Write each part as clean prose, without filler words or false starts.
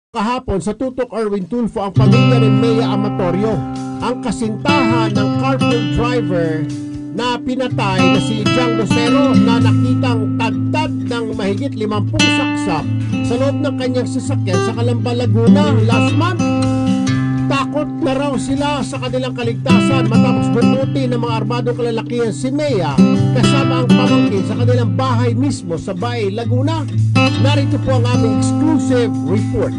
Kahapon sa Tutok Erwin Tulfo ang pamilya ni Mea Amatorio, ang kasintahan ng carpool driver na pinatay na si Jang Lucero na nakitang tagtad ng mahigit 50 saksak sa loob ng kanyang sasakyan sa Calamba, Laguna last month. Takot na raw sila sa kanilang kaligtasan matapos bunduti ng mga armadong kalalakihan si Mea kasama ang pamangkin sa kanilang bahay mismo sa Bay, Laguna. Narito po ang aming exclusive report.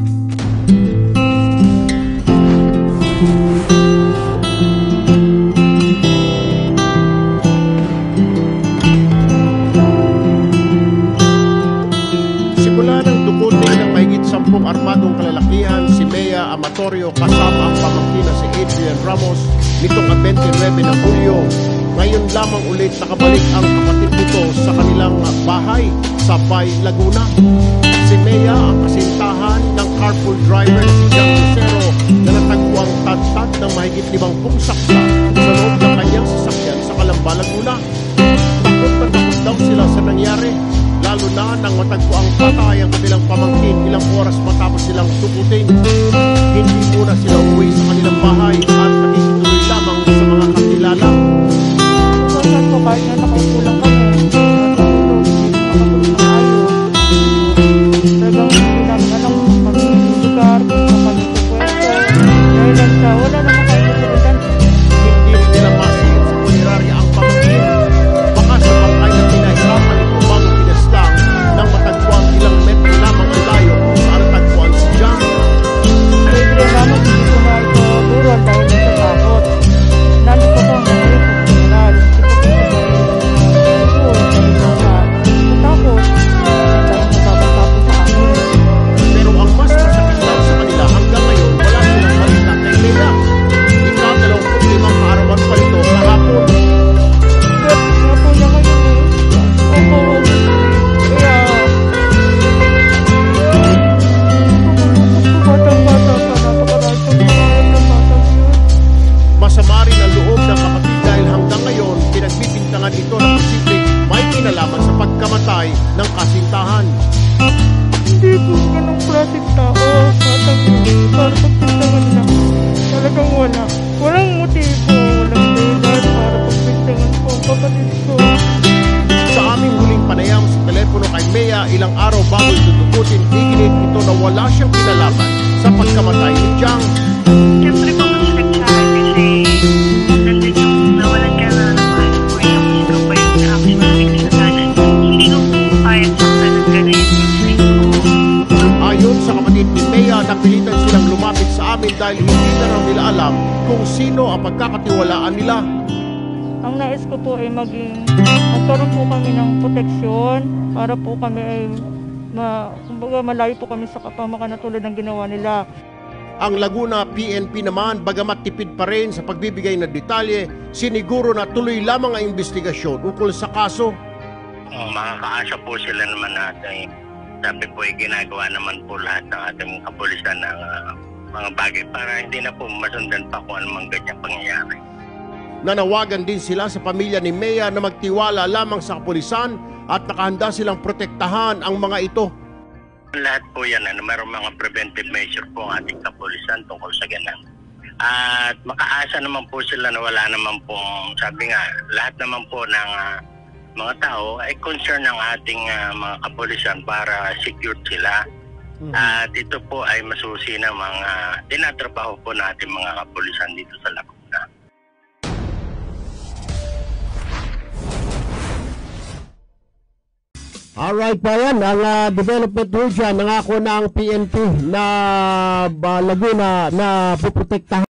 Simula ng dukutin ng mahigit 10 armadong kalalakihan si Mea Amatorio kasama ang pamangkin na si Adrian Ramos nitong 29 ng Hulyo. Ngayon lamang ulit nakabalik ang kapatid nito sa kanilang bahay sa Bay, Laguna. Si Mea ang kasintahan ng carpool driver na si Jang Lucero na natagpuang tagtad ng mahigit 50 saksak sa loob ng kanyang sasakyan sa Calamba, Laguna. Takot na takot daw sila sa nangyari, lalo na nang matagpuang patay ang kanilang pamangkin ilang oras matapos silang tukutin. Hindi muna sila uwi sa kanilang bahay at nakikituloy lamang sa mga kakilala. Saan po kahit na nakaukulang kami, ito na posibleng may kinalaman sa pagkamatay ng kasintahan. Hindi po ganong klaseng tao. Para pagpintangan lang. Talagang wala. Walang motibo. Walang dahilan para pagpintangan ko ang kapatid ko. Sa aming huling panayam sa telepono kay Mea ilang araw bago itutukutin, iginit ito na wala siyang kinalaman sa pagkamatay ni Jang. Siyempre po masakit siya kasi nandun yung nawalan ka na naman po yung ito pa yung actually kasalanan. Hindi ko po kaya saktan ng gano'n yung ko. Ayon sa kapatid ni Mea, napilitan silang lumapit sa amin dahil hindi na raw nila alam kung sino ang pagkakatiwalaan nila. Ang nais ko po ay magkaroon po kami ng proteksyon para po kami ay kumbaga malayo po kami sa kapamakan na tulad ng ginawa nila. Ang Laguna PNP naman, bagamat tipid pa rin sa pagbibigay ng detalye, siniguro na tuloy lamang ang investigasyon ukol sa kaso. Mga kaasa po sila naman natin. Sabi po ay ginagawa naman po lahat ng ating kapulisan ng mga bagay para hindi na po masundan pa kung anumang ganyang pangyayari. Nanawagan din sila sa pamilya ni Mea na magtiwala lamang sa kapulisan at nakahanda silang protektahan ang mga ito. Lahat po yan, mayroong mga preventive measure po ang ating kapulisan tungkol sa ganun. At makaasa naman po sila na wala naman po, sabi nga, lahat naman po ng mga tao ay concern ng ating mga kapulisan para secure sila. At ito po ay masusi ng mga tinatrabaho po natin mga kapulisan dito sa Laguna. Alright pa yan, ang development po dyan, nangako na ang PNP na Laguna na puprotektahan.